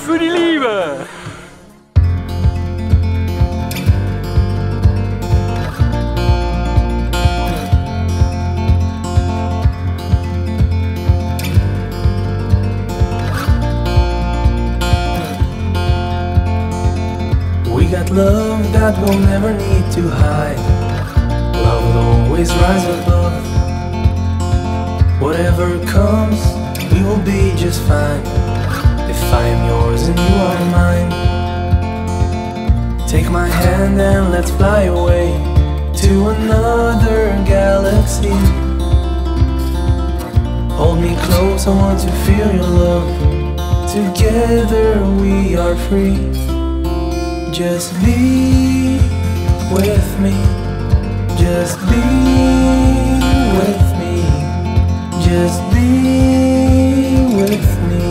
für die Liebe! We got love that we'll never need to hide. Love will always rise above. Whatever comes, we will be just fine. If I am yours and you are mine. Take my hand and let's fly away to another galaxy. Hold me close, I want to feel your love. Together we are free. Just be with me. Just be with me. Just be with me.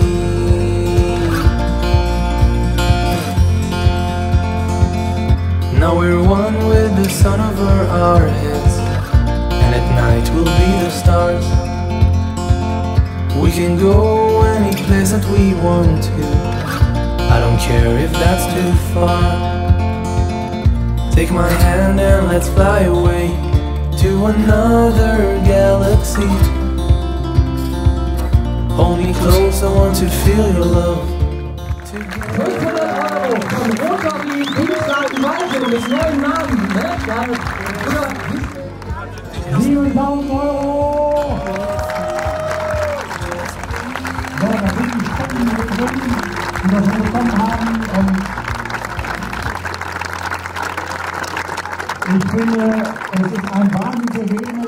Now we're one with the sun over our heads, and at night we'll be the stars. We can go any place that we want to. I don't care if that's too far. Take my hand and let's fly away to another galaxy. Hold me close, I want to feel your love. 500 € von Rosalie Dienstag Weise des neuen Namen. 7.000 €. Ja, da sind die spannenden Gründe, die wir schon bekommen haben. Und ich finde, es ist ein wahnsinniger Weg.